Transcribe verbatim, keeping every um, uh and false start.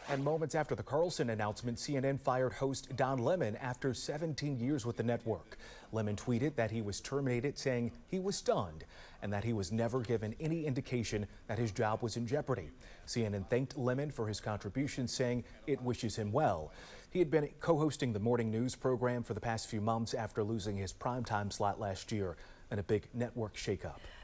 And moments after the Carlson announcement, C N N fired host Don Lemon after seventeen years with the network. Lemon tweeted that he was terminated, saying he was stunned and that he was never given any indication that his job was in jeopardy. C N N thanked Lemon for his contributions, saying it wishes him well. He had been co-hosting the morning news program for the past few months after losing his primetime slot last year in a big network shakeup.